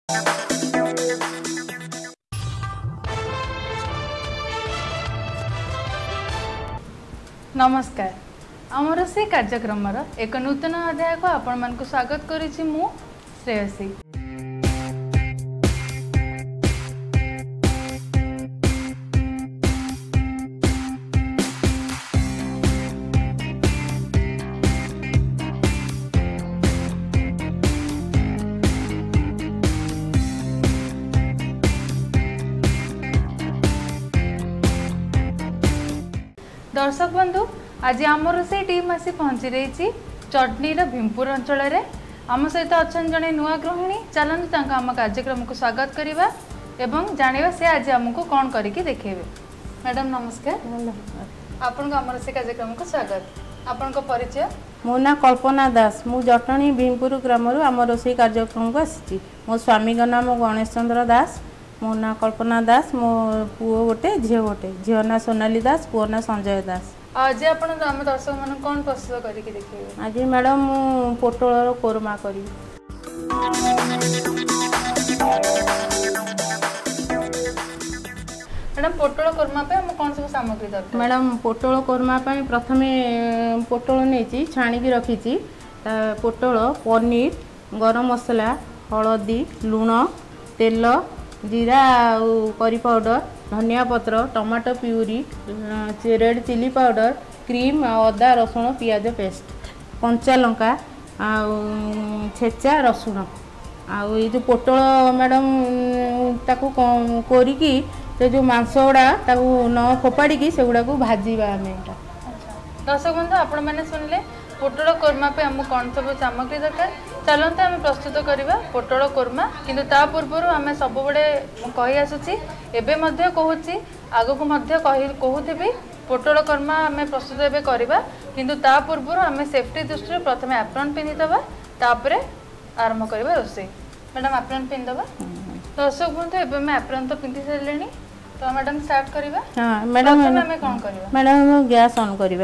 नमस्कार आमर से कार्यक्रम एक नूतन अध्याय को आपण मान स्वागत करिछि मु श्रेयसी। दर्शक बंधु आज आमर से टीम आसी पहुंची रही चटनी भीमपुर अंचल आम सहित अच्छा जड़े नुआ गृहिणी चलते आम कार्यक्रम को स्वागत करवा एवं जाना से आज आमको कौन करके देखेबे। मैडम नमस्कार आपन आमर से कार्यक्रम को स्वागत। आपण को परिचय? मो ना कल्पना दास मु जटणी भीमपुर ग्राम आम रोसई कार्यक्रम को आसी। मो स्वामी नाम गणेश चंद्र दास मो ना कल्पना दास मो पुओ गोटे झील गोटे झील ना सोनाली दास पुओ ना संजय दास। आज आपण आम दर्शक मान कौन प्रस्तुत करके देखिए? आज मैडम मु पोटल कोरमा करी। मैडम पोटल कोरमा पे हम कौन सब सामग्री दरकार? मैडम पोटल कोरमा पे प्रथमे पोटल नहीं छाणी की रखी पोटल पनीर गरम मसला हलदी लुण तेल जीरा करी पाउडर धनिया पत्र tomato puree red chilli powder cream अदा रसुण पियाज पेस्ट कंचा लंका छेचा रसुण आउ जो पोटल मैडम ताकू कोरिकी जो मांस गुड़ा न फोपाड़ी से गुड़ा को भाजीबा आमे। दर्शक बंधु आपण मैंने सुनले पोटल कोरमा पे हम कौन सब सामग्री दरकार चलते आम प्रस्तुत करवा पोटल कोरमा। किंतु ता पूर्व आम सब बड़े कही आसुची एबे मध्य कहूची आगो को मध्य कहूथी पोटल कोरमा आम प्रस्तुत एबे करवा किंतु ता पूर्व आम सेफ्टी दृष्टि प्रथम एप्रन पिंधिदबा तापरे आरंभ करवा रोसे। Madam apron पिंधदबा। दर्शक बंधु एबे मैं एप्रन तो पिंधि सारलेनी तो मैडम स्टार्ट करवा। हां मैडम आम कौन करवा? मैडम गैस ऑन करवा।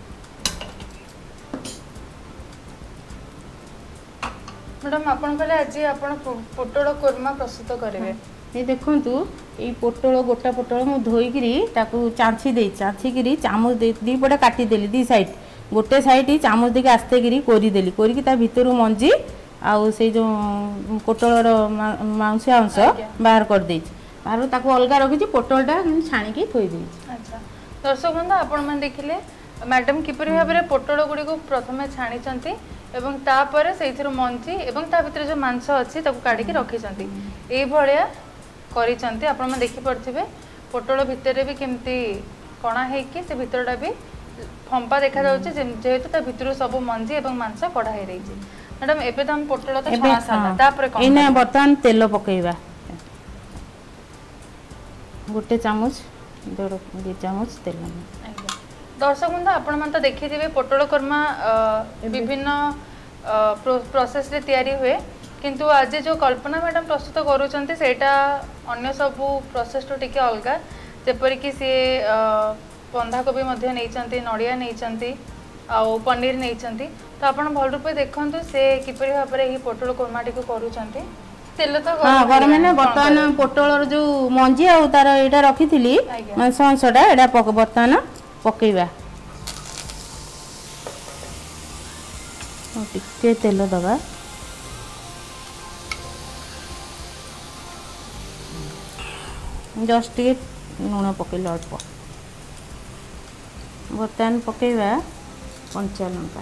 मैडम आपन कहले आज आपन पोटल कोरमा प्रस्तुत करेंगे। ये देखंतु ये पोटल गोटा पोटल मु धोईकरी ताकू चांची दे चांचीकरी चामच दे दी पटे काटी देली दी साइड गोटे साइड ही चामच देके आस्ते करी कोरी देली कोरी ता भीतर मंजी आउ से जो पोटलर मांस अंश बाहर कर देई बाहर ताकू अलगा रखी पोटलटा छाणी के थोई देई। अच्छा दर्शक बंधु आपण मन देखिले मैडम किपरि भाबरे पोटल गुडी को प्रथमे छाणी चंती एवं तापर से मंजी एवं ता भीतर जो मांस अच्छी काढ़ी रखी ये भाया कर आपण मैंने देखिपे पोटल भितर भी केमती कणा है से भितरटा भी फंपा देखा जेहेतु ता भितर सब मंजी एवं मांस कढ़ा हो रही। मैडम एबे तो हम पोटल तो छणा साला तापर कोन एना बर्तमान तेल पकेइबा गोटे चामच दो चामच तेल। दर्शक बंधु आपण मन तो देखिथिबे पोटल कोरमा विभिन्न प्रोसेस रे तैयारी हुए किंतु आज जो कल्पना मैडम प्रस्तुत करूचंती सेटा अन्य सब प्रोसेस तो टिके अलगा जेपरि कि से बंधा कोबी मध्ये नैचंती नडिया नैचंती आ पनीर नैचंती तो आपण भल रूपे देखंतु से किपरि भाबरे ही पोटल कोरमा टिको करूचंती। तेल तो हां गरम ने बर्तमान पोटल जो मंजी आ तार एटा रखिथिली मांस अंशटा एटा बर्तमान पकेइबा टिके तेल दबा जस्ट टिके लुण पकेल अल्प बर्तमान पकेइबा कंचा लंका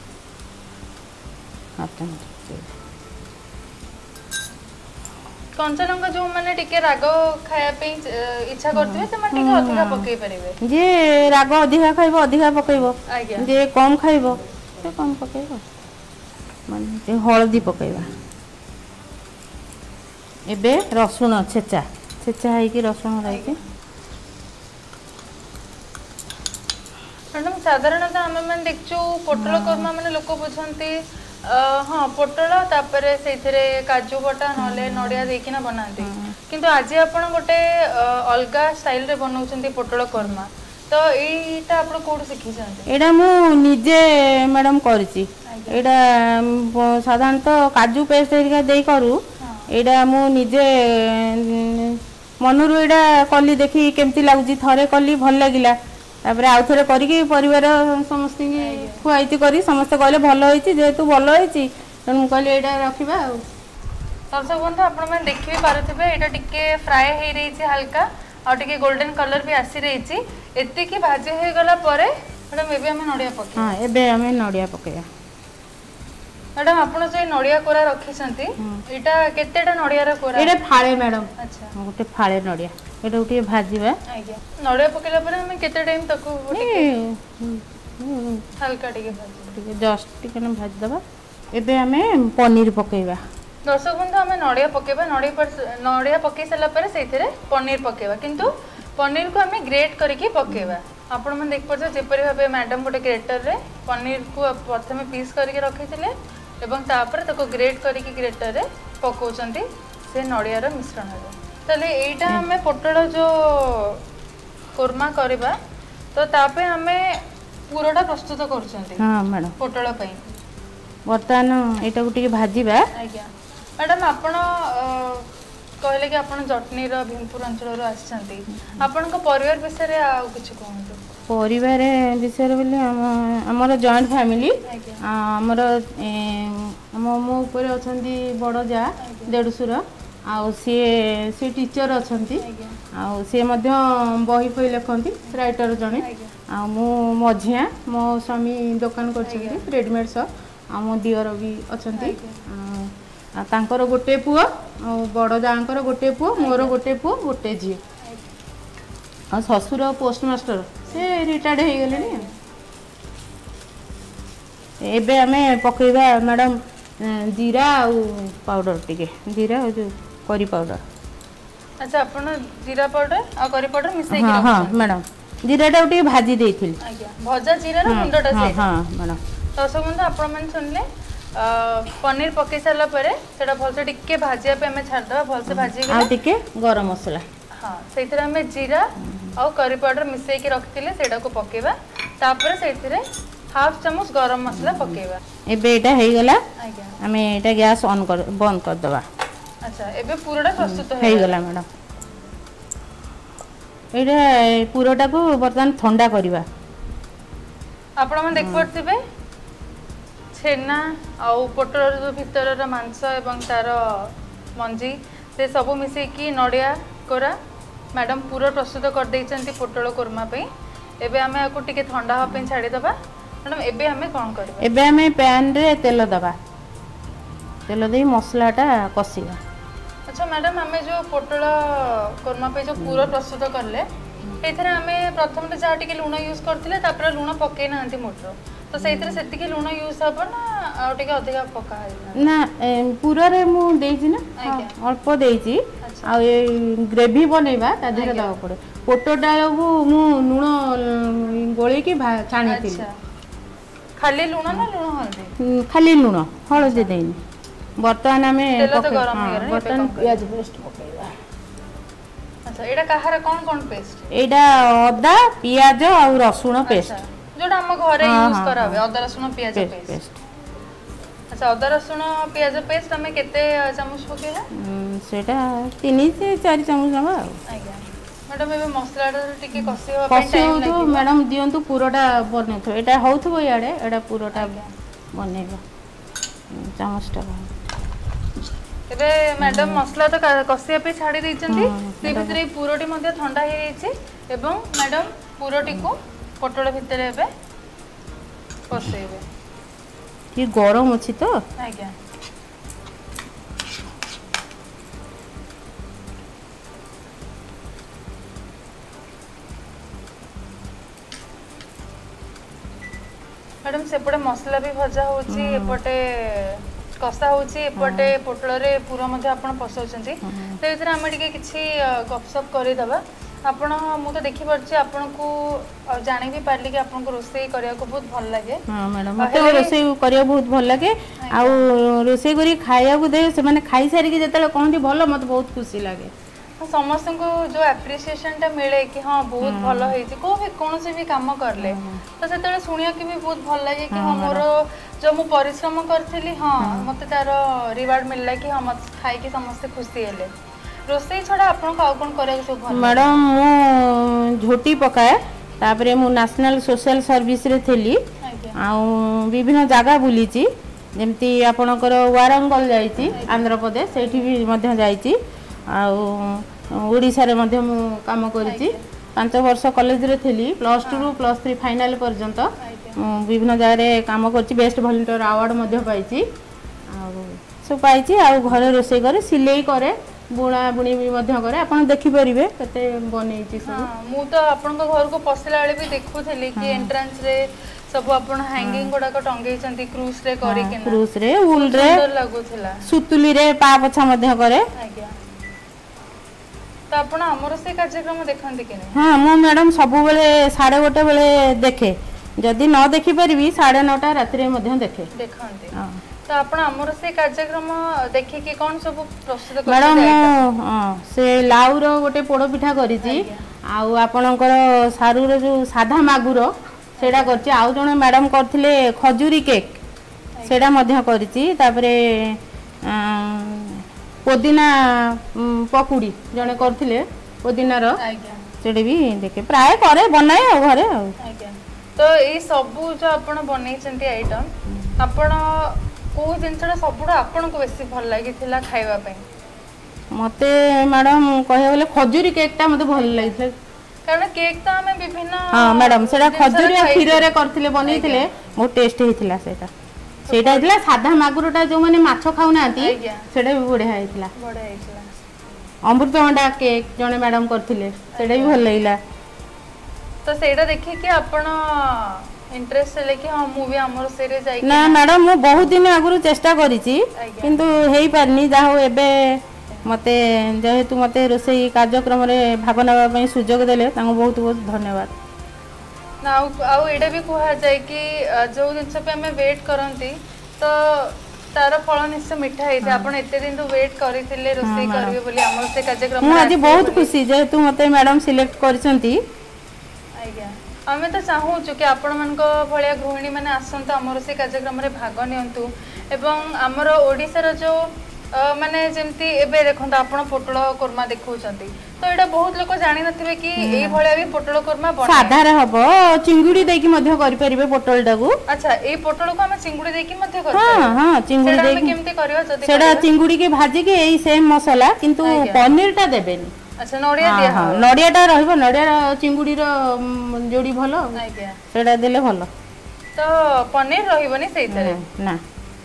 कंचा लंका जो माने टिके राग खाया पे इच्छा करथिबे त माने टिके अधिका पकेइ परिबे जे राग अधिका खाइबो अधिका पकेइबो जे कम खाइबो से कम पकेइबो माने हळदी पकेइबा। एबे रसुण छेचा छेचा है कि रसुण राइके मैडम साधारणतः आम मैंने देखु पोटल कोरमा मैंने लोक बुझंती हाँ पोटल तापरे से काजू बटा नले नड़िया देकिना बनाती किंतु आज आपण गोटे अलगा स्टाइल रे बनाउछंती पोटल कोरमा तो एटा आपण कोड सिखि छंती? एटा मु निजे मैडम करछि एटा साधारणतः काजू पेस्ट एरिका देई करू एटा मु निजे मनरू एटा कली देखी केमती लगुच थरे कली भल लगिला तापर आउ थरे करिकी परिवार समस्त खुआईती करी समस्त कहले भल होईची जेहेतु भल होईची तेणु कहले एटा रखिबा आ दर्शक बंधु आपण मैंने देखि भी पारुथिबे एटा टिके फ्राई हे रही छी हल्का और टिके गोल्डन कलर भी आसी रही छी एत्ते की भाजी हे गला परे मैडम एबे हमें नडिया पके हां एबे हमें नडिया पकेया मैडम आपण जे नडिया कोरा रखी छंती एटा केतेटा नडिया रा कोरा एटा फाळे मैडम अच्छा गोटे फाळे नडिया एटा गोटे भाजीबा आज्ञा नडिया पकेला परे हमें केते टाइम तक हल्का टिके भाजी जस्ट टिके न भाजी दबा एबे हमें पनीर पकेबा दर्शक बंधु आम नड़िया पकेबा नड़िया पकई सारा पर से पनीर पकेबा किंतु पनीर को आम ग्रेट करके पकेबा आपण मैंने देख पार्छ जेपरी भाव मैडम गोटे ग्रेटर रे पनीर को प्रथम पीस करके रखी एवं तापर ताको ग्रेट करके ग्रेटर रे पकाउछंती से नड़ियार मिश्रण ताले एटा हमें पोटल जो कोरमा करबा तो तापे हमें पूराटा प्रस्तुत करछंती हां मैडम पोटल पई बर्तमान एटा को टिके भाजीबा आज्ञा मैडम आपण कहले कि आपण जटनी रो भीमपुर अंचल रो आछंती आपण को परिवार विषय रे आ किछ कहंतु परिवार विषय बोले हमर जॉइंट फैमिली हमर मो ऊपर अछंती बड़ जा देडसुर आ सी टीचर अछंती आ सी मध्य बही फई लिखंती राइटर जणे आ मो मझिया मो स्वामी दुकान करछंती रेडीमेड शॉप आ मो दियर भी अछंती तांकर गोटे पुओ बड़ जांकर गोटे पुओ मोर गोटे पुओ गोटे झी आ ससुर पोस्ट मास्टर से रिटायर्ड हो गले एबे हमें पकेबा मैडम जीरा आ पाउडर टिके जीरा और जो करी पाउडर अच्छा आपण जीरा पाउडर आ करी पाउडर मिसई के हां हां मैडम जीराटा टिके भाजी देथिल आज्ञा भजा जीरा रो मुंडटा से हां मैडम दर्शक बंधु आपण मन सुनले पनीर पकई सारा परे सेटा भलसे टिके भाजिया पे हमें छाड़ दवा भलसे भाजी आ टिके गरम मसला हां सेथरे हमें जीरा और करी पाउडर मिसई के रखतिले सेटा को पकेबा तापर सेथरे हाफ चम्मच गरम मसला पकेबा एबे एटा हे गला आज्ञा हमें एटा गैस ऑन कर बंद कर दवा अच्छा एबे पूराटा प्रस्तुत हे गला मैडम एटा पूराटा को बर्तमान ठंडा करबा आपण मन देख पड़थिबे छेना आउ पोटर जो भीतर मांस एवं तार मंजी से सब मिसे की नड़िया कोरा मैडम पूरा प्रस्तुत कर देइचंती पोटल कोरमा पे एबे हमें आको टिके ठंडा हो पे छाड़ी दबा मैडम एबे हमें कोन करबा एबे हमें पैन रे तेल दबा तेल दे मसलाटा कसिबा अच्छा मैडम हमें जो पोटल कोरमा पे जो पूरा प्रस्तुत करले एथरे हमें प्रथम जा टिके लूण यूज करथिले तापर लूण पके नांती मोटर तो सेइतरे सेतिके लूण यूज हबो ना आ टिके अधिका पका है ना पूरा रे मु देइची ना अल्प देइची आ ग्रेवी बनैबा ता देह दाव पड़े पोटोटा को मु लूण गोळे की छाणी थी खाली लूण ना लूण हल्दी खाली लूण हळदी देइनी बर्तमान हमें तेल तो गरम हो गया बर्तमान प्याज पेस्ट पकेबा अच्छा एटा कहार कोन कोन पेस्ट एटा अदा पियाज और रसुन पेस्ट जोटा हम घरे यूज करावे अदा रसुन पियाज पेस्ट अच्छा अदा रसुन पियाज पेस्ट हमें केते चम्मच पकेला सेटा 3 से 4 चम्मच हवा आज्ञा मैडम एबे मसला टिके कसी हो पे टाइम लागो मैडम दियंतु पूराटा बनेथो एटा होथबो याडे एटा पूराटा बनेबा चम्मचटा एबे मैडम मसला तो कसिया पे छाड़ी देइचंती से भितरे पूरोटी मध्ये ठंडा हे जाइछि एवं मैडम पूरोटी को पोटल भितर एबे पसेबे कि गरम अछि तो आज्ञा मैडम सेपटे मसला भी भजा होछि एपटे कसा होछि एपटे पोटल रे पूरा मध्ये आपण पसौछंती ते इतरा हम टिके किछि गपसप करि दबा आपण मु तो देखि परछि आपण को जानि भी पारली कि आपण को रोसई करिया को बहुत भल लागे हां मैडम मते रोसई करिया बहुत भल लागे आ रोसई करी खाया को दे से माने खाई सारी कि जतले कहंती भल मते बहुत खुशी लागे समस्त को जो एप्रिसिएशन टा मिले कि हाँ बहुत भल होइछि को भी कोन से भी काम करले तो सेतले सुनिया कि भी बहुत भल लागे कि हाँ मोर जो मु परिश्रम करथिली हाँ मते तार रिवार्ड मिलला कि हम खाई के समस्त खुशी हेले रोसई छडा आपन को कोन करे सब भल मैडम मु झोटी पकाए तापरे मु नेशनल सोशल सर्विस रे थेली आ विभिन्न जगह बुलीची जेमती आपणकर वारंगल जाइची आंध्र प्रदेश सेठी भी मध्य जाइची आ ओडिसा रे मध्य मु काम करिची 5 वर्ष कॉलेज रे थेली +2 रु +3 फाइनल पर्यंत विभिन्न जगह रे काम करची बेस्ट वॉलंटियर अवार्ड मध्य पाइची आ सब पाइची आ घरे रोसई करे सिलाई करे बुणा बुणी भी मध्य करे आपण देखि परिबे कते बनेची सब हां मु तो आपन को घर को पसला वाले भी देखुथली कि एंट्रेंस रे सब आपण हैंगिंग गुडा को टंगई चंती क्रूज रे करी के ना क्रूज रे उल रे सुंदर लागुथला सुतुली रे पा पछा मध्य करे आज्ञा तो आपण हमर से कार्यक्रम देखंती कि नै हां मु मैडम सब बेले 1:30 बेले देखे जदी न देखि परिबी 9:30 रात रे मध्य देखे देखंती हां तो आपण हमर से कार्यक्रम देखि के कोन सब प्रस्तुत कर मैडम हां से लाउ रो गोटे पोड़ पिठा करिची आ आपणकर सारू रो जो साधा मागुर सेडा करची आ जणे मैडम करथिले खजूरी केक सेडा मध्य करिची तापरे पुदीना पकुड़ी जणे करथिले पुदीना रो आज्ञा सेडे भी देखे प्राय करे बनाए आ घरे आ आज्ञा तो ए सब जो आपण बनै चंती आइटम आपण को जिनसडा सबुड आपण को बेसी भल लागि थिला खाइबा पई मते मैडम कहे बोले खजूरी केक ता मते भल लागिथले कारण केक तो हमें विभिन्न हां मैडम सेडा खजूरी आ खीर रे करथिले बनेथिले बहुत टेस्ट हेथिला सेटा सेटा हेथिला साधा मागुरटा जो माने माछो खाउ नांती सेडा भी बढ़िया हेथिला अमृतभंडा केक जने मैडम करथिले सेडा भी भल लागिला तो सेडा देखि कि आपण इंटरेस्ट ले कि हां मु भी हमर सेरे जाई ना मैडम मु बहुत दिन आगुरु चेष्टा करिची किंतु हेई पारनी जाहो एबे मते जेहेतु मते रोसई कार्यक्रम रे भाग नबा पई सुजोग देले तांको बहुत बहुत धन्यवाद ना आउ एडा भी कहा जाय कि जो दिन पे हमें वेट करंती तो तार फल निश्चय मिठा हेते आपण एते दिन तो वेट करिथिले रोसई करबे बोली हमर से कार्यक्रम मु आज बहुत खुशी जेहेतु मते मैडम सिलेक्ट करछंती आज्ञा हमें तो चाहूँ कि आपण मान भाया गृहिणी मैंने आसतु आमर से कार्यक्रम में भाग नियंतु एवं आमर ओडिशार जो माने जेमती एबे देखंत आपण पोटल कोरमा देखौचंती तो एटा बहुत लोक जानि नथिबे कि एई भलिया भी पोटल कोरमा बने साधा रे हबो चिंगुडी देकी मध्य करि परिबे पोटल टाकू अच्छा एई पोटल को हम चिंगुडी देकी मध्य करि हां हां चिंगुडी देकी केमती करियो जदी सेडा चिंगुडी के भाजी के एई सेम मसाला किंतु पनीर टा देबेनी अच्छा नडिया दिया हां नडिया टा रहबो नडिया चिंगुडी रो जोडी भलो आज्ञा सेडा देले भलो तो पनीर रहइबनी सेइतरे ना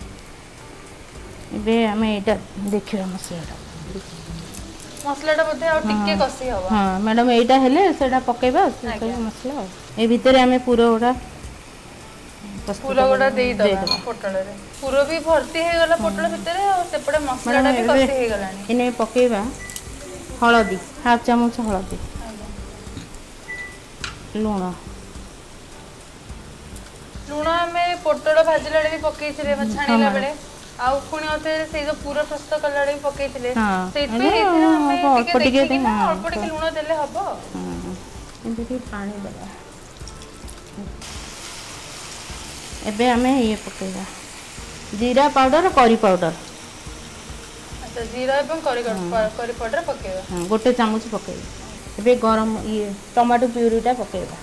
बे हमें एटा देखिरा मसाला मसलाटा बोधे और टिके कसी हवा हां मैडम एटा हेले सेडा पकेबा से मसला ए भीतर हमें पूरा ओडा पूरा गोडा देई दबा पोटल रे पूरा भी भर्ती हे गला पोटल भीतर और सेपड़े मसलाटा भी कसी हे गलानी इने पकेबा हळदी हाफ चामच हळदी लूण लूण हमें पोटल भाजिला भी पकई थिले छाणीला बेले आउ पुणी अथे से जो पूरा प्रस्तुत कला भी पकई थिले सेत पे हेथिरा हमें टिके देखि ना अल्प टिके लूण देले हबो एंती पानी देबा एबे हमें ये पकेबा जीरा पाउडर करी पाउडर अच्छा जीरा एवं करी पाउडर पकेबा हां गोटे चामच पकेबा एबे गरम ये टमाटो प्यूरीटा पकेबा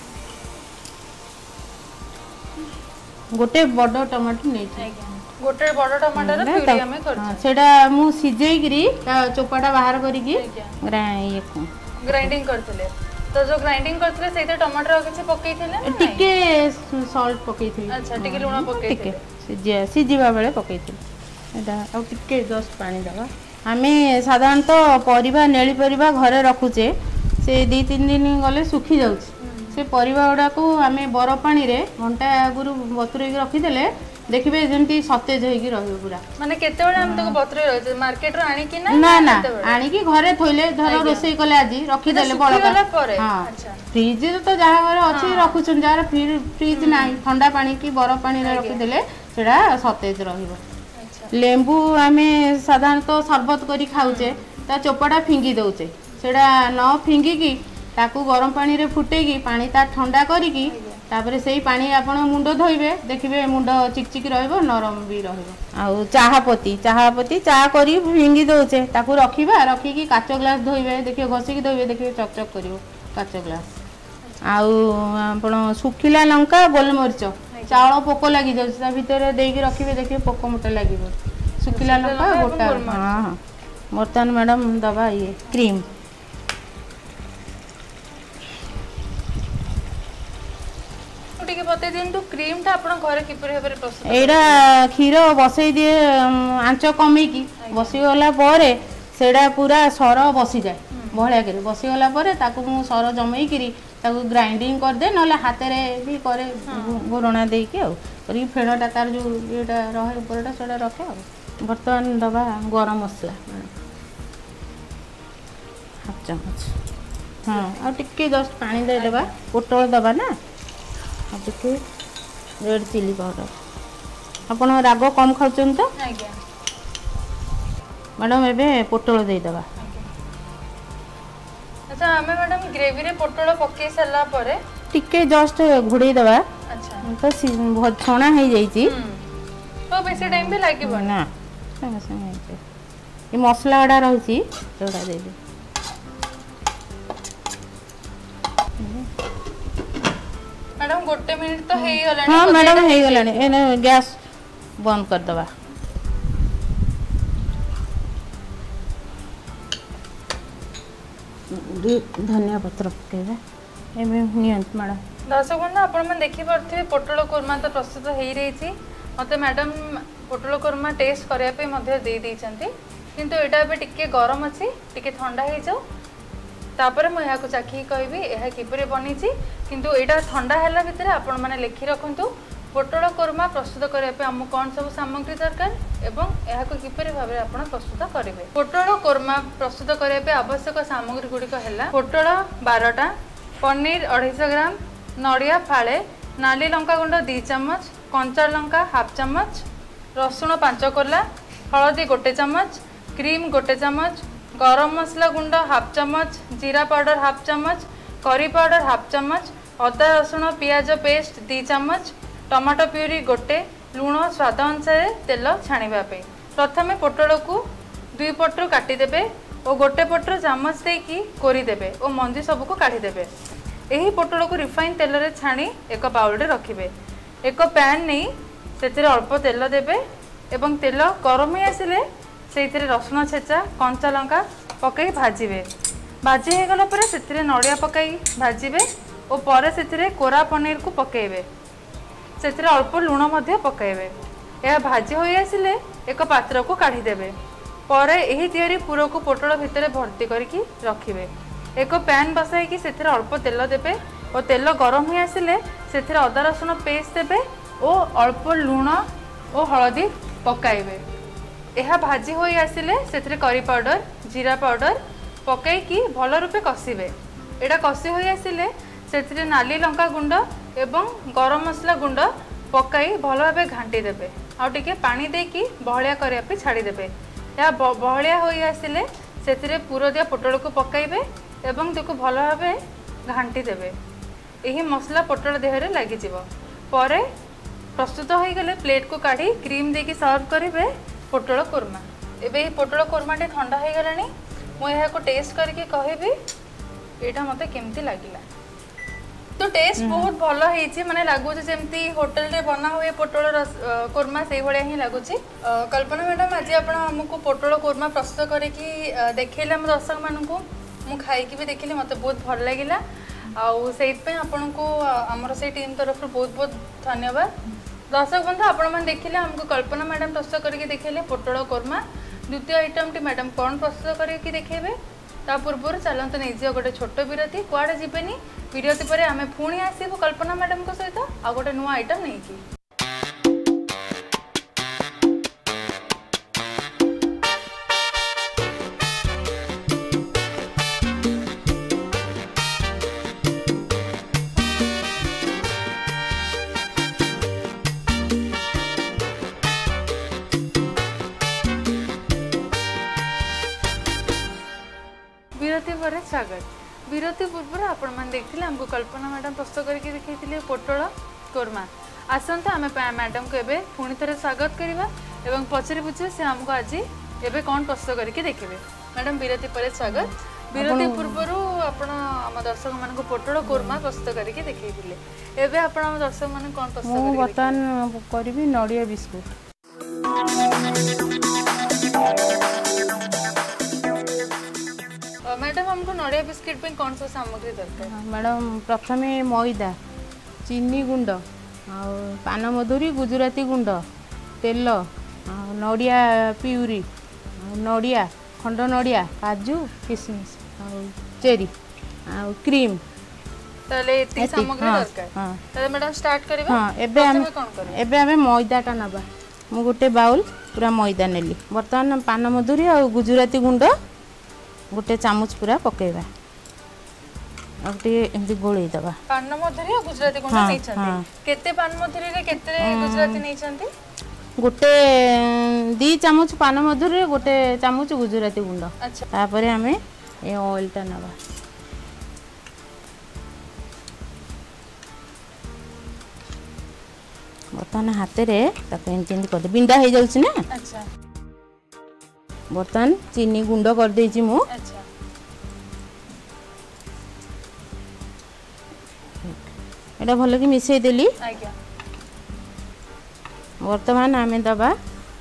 गोटे बड़ टमाटो नै गोटे बड़ टमाटर प्यूरी हमें कर सेडा मु सिजेइगिरी चोपाटा बाहर करिकी ये ग्राइंडिंग करथिले तो जो ग्राइंडिंग करथिले सेते टमाटर किछि पकई थिले टिके सॉल्ट पकई थिले अच्छा टिके लूण पकई थिले टिके सिजिबा बेले पकई थिले एटा आ टिके जस्ट पानी दबा हमें साधारणतः परिबा नेली परिबा घरे रखुचे से 2-3 दिन गले सुखी जाउछ से परिबा गुडा को हमें बरफ पानी रे घंटा आगुरु बतुरेकी रखी देले देखिबे जेमती सतेज होई की रहबे पूरा माने केते बेले हम तको बतुरे रहै मार्केट रो आनी कि ना ना आनी की घरे थोइले धर रोसई कले आजी रखी देले बळका हां अच्छा फ्रिज तो जहा घरे अछि रखुछन जार फ्रिज नाही ठंडा पानी की बरफ पानी रे रखी देले सेडा सतेज रहइबो अच्छा लेंबू हमें साधारणतः शरबत करी खाउचे ता चोपाटा फिंगी दउचे सेडा न फिंगी की ताकू गरम पानी रे फुटे की पानी ता ठंडा करी की तापर से पानी आपण मुंड धोइबे देखिबे मुंड चिकचिक रहइबो नरम भी रहइबो। आउ चाहापत्ती चा करी फिंगी दउचे ताकू रखिबा रखी की काच ग्लास धोइबे देखिबे घसी की धोइबे देखिबे चकचक करिवो काच ग्लास। आउ आपण सुखिला लंका गोलमरिच चाउल पोक लगी जाउछ ता भीतर देई की रखिबे देखिबे पोक मोटा लागिबो सुखिला लंका गोटा। हां हां बर्तमान मैडम दबा ये क्रीम बते दिन क्रीम टा आपण घरे किपरि हेबरे प्रस्तुत एडा खीर बसई दिए आंच कमे की बसी गला परे सेडा पूरा सर बसी जाए बहलिया करी बसी गला परे ताकू मु सर जमई करी ताकू ग्राइंडिंग कर दे नले हाथ रे भी करे घोरणा दे के आ करी फेणटा तार जो एटा रहे ऊपरटा सेडा रखे आ। बर्तमान दबा गरम मसला हाफ चम्मच हाँ आ टिके जस्ट पानी दे देबा पोटल दबा ना टिके रेड चिली पाउडर आपण राग कम खाउछन तो आज्ञा मैडम एबे पोटल दे दबा। अच्छा हमें मैडम ग्रेवी रे पोटल पके सला परे टिके जस्ट घुड़े दबा। अच्छा तो बहुत छणा हो जाइची तो बेसी टाइम भी लागिबो ना संगे संगे ये मसला वाला रहउची सेडा दे दे। मैडम गोटे मिनिट तो हेई गलानी। हाँ मैडम हेई गलानी एने गैस बंद कर दबा। धनिया पत्र पकेबा एमे नियंत मैडम। दर्शक बंधु आपण मन देखि परथिबे पोटल कोरमा तो प्रस्तुत हेई रही छी मते मैडम पोटल कोरमा टेस्ट करिया पे मध्ये दे दी छंती किंतु एटा बे टिके गरम अछि टिके ठंडा हे जाऊ तापर मु यहाँ को चाखी कहबी यह किपरि बनी किंतु एटा ठंडा हैला भितर आपण माने लेखि रखंतु पोटल कोरमा प्रस्तुत करबा पे हमु कोन सब सामग्री दरकार एवं यह को किपरि भाबे आपण प्रस्तुत करिवे। पोटल कोरमा प्रस्तुत करबा पे आवश्यक सामग्री गुडी को हैला पोटल 12टा पनीर 250 ग्राम नड़िया फाळे नाली लंका गुंड 2 चम्मच कंचा लंका हाफ चम्मच रसुण 5 कोला हळदी 1 चम्मच क्रीम 1 चम्मच गरम मसला गुंड हाफ चम्मच जीरा पाउडर हाफ चम्मच करी पाउडर हाफ चम्मच अदा रसुण पियाज पेस्ट 2 चम्मच टमाटो प्यूरी 1 लुण स्वाद अनुसार तेल छाणिबा पे प्रथमे पोटल को 2 पटरु काटी देबे और 1 पटर चामच देकी कोरी देबे और मंजी सब को काढ़ी देबे। एही पोटल को रिफाइन तेल रे छाणी एक बाउल रे रखिबे एक पैन नहीं सेतिरे अल्प तेल देबे एवं तेल गरम हो आसिले सेतिरे रसुण छेचा कंचा लंका पकई भाजिबे भाजी हे गला परे सेतिरे नड़िया पकई भाजिबे और परे सेतिरे कोरा पनीर को पकेबे सेतिरे अल्प लुण मध्य पकेबे यह भाजी हो आसिले एक पात्र को काढ़ी देबे परे एही तयारी पूरा को पोटल भितर भर्ती करके रखिबे एक पैन बसाई कि सेतिरे अल्प तेल देबे और तेल गरम हो आसिले सेतिरे अदा रसुण पेस्ट देबे और अल्प लुण और हळदी पकाइबे यह भाजी हो आसिले सेतिरे करी पाउडर जीरा पाउडर पकईकी भल रूपे कषिबे एटा कषि हो आसिले सेतिरे नाली लंका गुंड एवं गरम मसला गुंड पकाई भल भाबे घांटी देबे आ टिके पानी देकी बहलिया करिया पे छाड़ी देबे या बहलिया हो आसिले सेतिरे पूरा दिया पोटल को पकाइबे एवं ताको भल भाबे घांटी देबे एही मसला पोटल देहरे लागि जिवो परे प्रस्तुत हो गले प्लेट को काढ़ी क्रीम देकी सर्व करिवे पोटल कोरमा। एबे पोटल कोरमा टे ठंडा हो गलानी मु यहा को टेस्ट करके कहबी एटा मते केमती लागिला तो टेस्ट बहुत भल है माने लागुच जेमती होटल रे बना हुए पोटल कोरमा से भलिया ही लागुची। कल्पना मैडम आज आपण हमको पोटल कोरमा प्रस्तुत करके देखैले हम दर्शक मानू मु खाई भी देखिली मते बहुत भल लागिला आउ सेइतपे आपनको हमर से टीम तरफ बहुत बहुत धन्यवाद। दर्शक बंधु आपण मन देखिले हमको कल्पना मैडम प्रस्तुत करके देखैले पोटल कोरमा द्वितीय आइटम टी मैडम कौन प्रस्तुत करके देखेबे ता पूर्व चलते नहीं गोटे छोट विरति कुआड़े जीवेनी विरति पर आम पुणी आसबू कल्पना मैडम को सहित आ गोटे नुआ आइटम नहीं की। विरति पर स्वागत। विरति पूर्व आपण मैंने देखते हमको कल्पना मैडम प्रस्तुत करके देखते पोटल कोरमा। आसतु आम मैडम को एवं पुणी थे स्वागत करवा एवं पचरे पूछे से आमको आज एवं कौन प्रस्तुत करके देखिए। मैडम विरति पर स्वागत। विरति पूर्व आम दर्शक मान पोटल कोरमा प्रस्तुत करके देखते एवं आप दर्शक मान कौन प्रस्तुत बर्तमान करी नड़िया बिस्कुट। मैडम हमको नड़िया बिस्किट पे कौन सा सामग्री दरकार? मैडम प्रथम मैदा चीनी गुंड पान मधुरी गुजराती गुंड तेल नड़िया प्यूरी नड़िया खंड नड़िया काजू किशमिश चेरी क्रीम ताले एती सामग्री दरकार। ताले मैडम स्टार्ट करबा। हां एबे हमें मैदाटा नबा मु गोटे बाउल पूरा मैदा नेली बर्तमान पान मधुरी और गुजराती गुंड गोटे चामच पूरा पकेबा एमती गोलई दबा। पान मधुरी और गुजराती गुंड नै छथि केते पान मधुरी रे केते गुजराती नै छथि? गोटे 2 चामच पान मधुरी गोटे चामच गुजराती गुंड। अच्छा तापर हमें ए ऑयल टा नबा बर्तमान हाथ में एमती कर बिंदा हो जाउछि ना। अच्छा बर्तमान चीनी गुंड कर देछि मु। अच्छा एटा भल कि मिसई देली। आज्ञा बर्तमान आमे दबा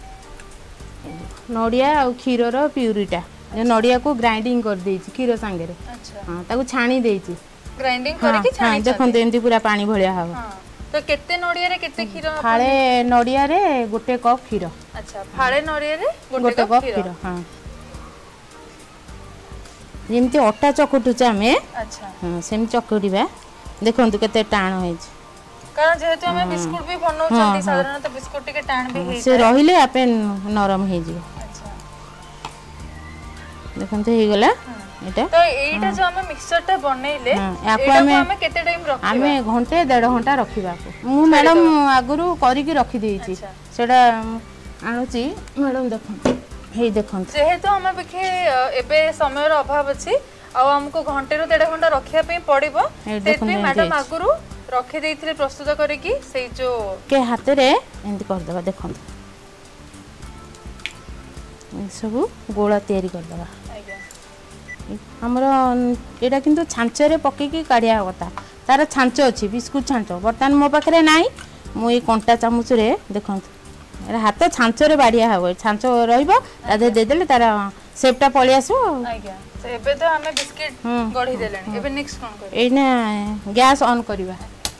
नड़िया और क्षीर रो प्यूरीटा नड़िया को ग्राइंडिंग कर देछि क्षीर संगे रे। अच्छा हां ताको छाणी देछि ग्राइंडिंग करके छाणी देखन एमती पूरा पानी भलिया हबो। हां तो केते नड़िया रे केते क्षीर? फाळे नड़िया रे गोटे कप क्षीर। अच्छा फाळे नड़िया रे गोटे कप क्षीर। हां जेमती अटा चकटुचे आमे। अच्छा हां सेम चकटिबा देखंतु केते टाण होइछ कारण जेहेतु हमें बिस्कुट भी बनौछंती साधारणतः बिस्कुट के टाण भी हे से रहिले आपे नरम हे जिवो। अच्छा देखंतु हे गला एटा तो एटा जो हमें मिक्सचर टा बनैले याको एटा को हमें केते टाइम रखिबा? हमें घंटे 1.5 घंटा रखिबा को मु मैडम आगुरु करी की रखी देछि सेडा आनुची मैडम देखंतु हे देखंतु जेहेतु हमें बिखे एबे समय रो अभाव अछि आ हमको घंटे रो 1.5 घंटा रखिया पे पड़िबो तेतबे मैडम आगुरु रखी देइथिले प्रस्तुत करिकी सेई जो के हाथ रे एंती कर दबा देखंतु ए सब गोला तयारी कर दबा। हमरा एटा किंतु छांच रे पक्की की काढिया होता तार छांच अछि बिस्कुट छांच बर्तमान मो पाखरे नाही मु ए कंटा चामच रे देखंतु एरा हाथ छांच रे बाडिया हबो छांच रहिबो आधे दे देले तार शेपटा पळि आसो। आज्ञा तो एबे तो हमें बिस्किट गढी देलेनी एबे नेक्स्ट कोन करी एना गैस ऑन करिवा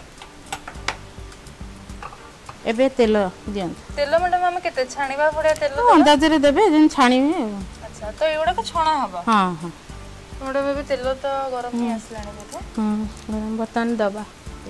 एबे तेल दियन तेल मैडम हमें केते छाणीबा पड़े तेल अंदाज रे देबे जेन छाणीबे। अच्छा तो एगुडा को छणा हबा। हां हां मैडम एबे तेल तो गरम ही आसलानी बोथे गरम बर्तन दबा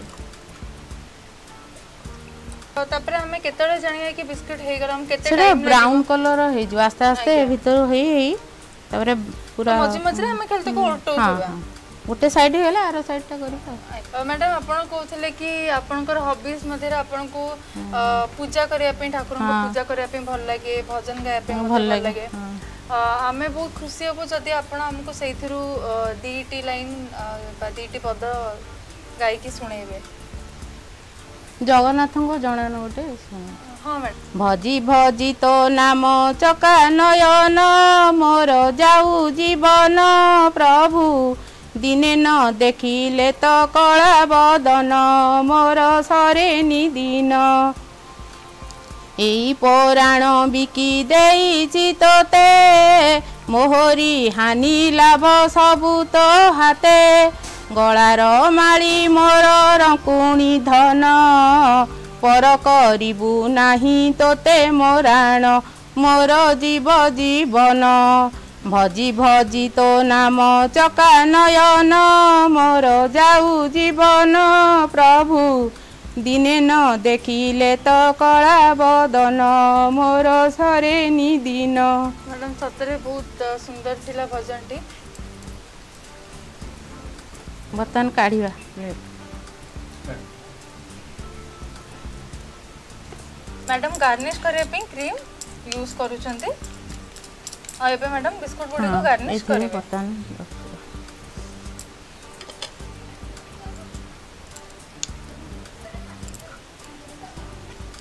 तो तापर हमें केतळे जानिया कि बिस्कुट हे गरम केते सेटा टाइम ब्राउन कलर हे जो आस्ते आस्ते भीतर हे तापर पूरा मझे मझे हमें खेलते को उल्टो हां गोटे साइड हेला आरो साइड टा करी। मैडम आपण कहथिले कि आपनकर हॉबीज मध्ये आपन को पूजा करिया पे ठाकुर को पूजा करिया पे भल लागे भजन गाया पे भल लागे हमें बहुत खुशी हबो जदी आपण हमको सेइथिरु 2टी लाइन बा 2टी पद गाई की सुनेबे जगन्नाथ को जणान गोटे। हां मैडम भजी भजी तो नाम चका नयन मोर जाऊ जीवन प्रभु दिने न देखिले तो कला बदन मोर सरे निदिन एई पुराण बिकी देइछि तोते मोहरी हानि लाभ सबु तो हाते गलार माली मोर रंकुणी धन पर करिबु नाही तोते मोराण मोर जीव जीवन भजी भजी तो नाम चका नयन मोर जाऊ जीवन प्रभु दिने न देखिले तो कला बदन मोर सरे निदिन। मैडम सतरे बहुत सुंदर थिला भजन टी बर्तन काढ़िबा मैडम गार्निश करे पे क्रीम यूज करूछंती आ एबे मैडम बिस्कुट गुडी को गार्निश करे बर्तन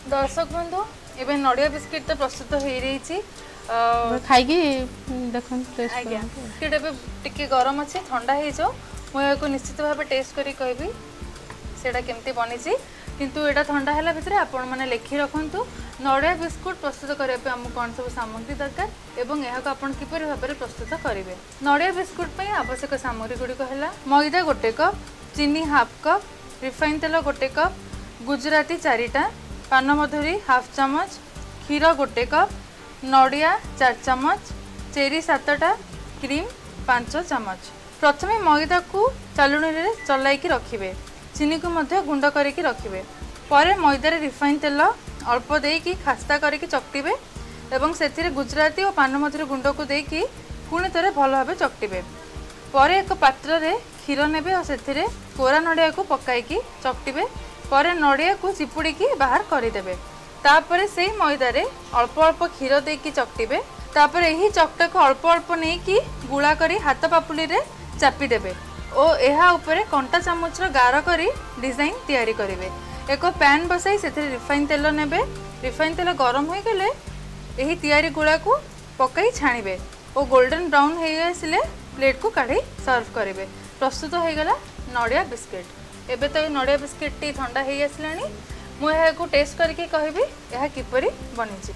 दर्शक बंधु एबे नड़िया बिस्किट तो प्रस्तुत हो रही खाई देखो टेस्ट आज्ञा बिस्किट एबे टिके गरम अच्छे ठंडा हो जाओ मुझे निश्चित भाव टेस्ट करी कहबी सेटा केमती बनी किंतु एटा ठंडा है भितर आपण मैंने लिखि रखु नड़िया बिस्कुट प्रस्तुत करने आम कौन सब सामग्री दरकार एवं यह आपण किपर भाव में प्रस्तुत करेंगे। नड़िया बिस्कुट आवश्यक सामग्री गुड़िक है मैदा 1 कप, चीनी हाफ कप, रिफाइन तेल 1 कप, गुजराती 4टा, पानमधुरी हाफ चमच, क्षीर 1 कप, नड़िया 4 चमच, चेरी 7टा, क्रीम 5 चमच। प्रथमे मैदा को चालुणी रे चलाइकी रखिबे, चीनी को मध्य गुंड करके रखिबे, परे मैदार रिफाइन तेल अल्प देकी खास्ता करके चकटिबे एवं सेथिरे गुजराती और पानमधुरी गुंड को देकी पुणी थे भल भाव चकटिबे। परे एक पात्र रे क्षीर नेबे और सेथिरे कोरा नड़िया को पकाइकी चकटिबे, परे नड़िया को चिपुड़ी बाहर करदेबे। तापरे से मैदा रे अल्प अल्प क्षीर देकी चकटिबे, तापर यही चकटा को अल्प अल्प नहीं गुला करी हाथ पापुली रे चापी देबे और यह उपरे कंटा चामच गार करी डिजाइन तैयारी करेंगे। एक पैन बसाई से रिफाइन तेल नेबे, रिफाइन तेल गरम हो गले यही तैयारी गुड़ा को पकई छाणीबे और गोल्डन ब्राउन हो आसिले प्लेट को काढ़ी सर्व करेंगे। प्रस्तुत हो गला नड़िया बिस्किट। एबे तो नड़िया बिस्किट टी ठंडा हो आसलानी, मुझे को टेस्ट करके कहबी यह किपरि बनी।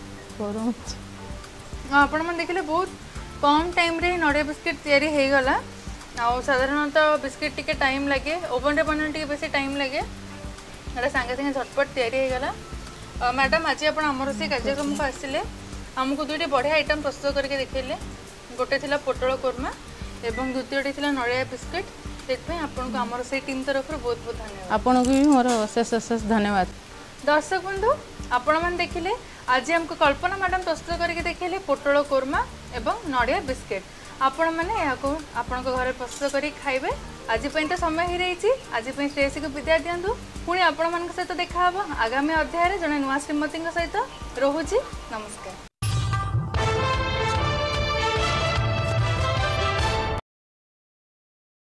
आपण मन देखले बहुत कम टाइम रे नड़िया बिस्किट तैयारी हो गला। आउ साधारणतः बिस्किट टिके टाइम लगे, ओवन रे बना टिके बेसी टाइम लगे, एटा सांगे सांगे झटपट तैयारी हो गला। मैडम आज आप आमर से कार्यक्रम को आसिले आमको दुईटे बढ़िया आइटम प्रस्तुत करके देखिले, गोटे थिला पोटल कोरमा एवं द्वितीयटी थिला नड़िया बिस्किट। से आपको आमर से टीम तरफ बहुत बहुत धन्यवाद। आपन को भी मोर अशेष अशेष धन्यवाद। दर्शक बंधु आपण मैंने देखिले आज हमको कल्पना मैडम प्रस्तुत करके देखिले पोटल कोरमा एवं नड़िया बिस्किट। आपण मैंने आपण घर प्रस्तुत कर खाइबे। आज तो समय ही रही, आज श्रेयसी को विदाय दिंतु। पुणी आपण मान सहित देखा आगामी अध्याय जड़े नुआ श्रीमती सहित रोचे। नमस्कार।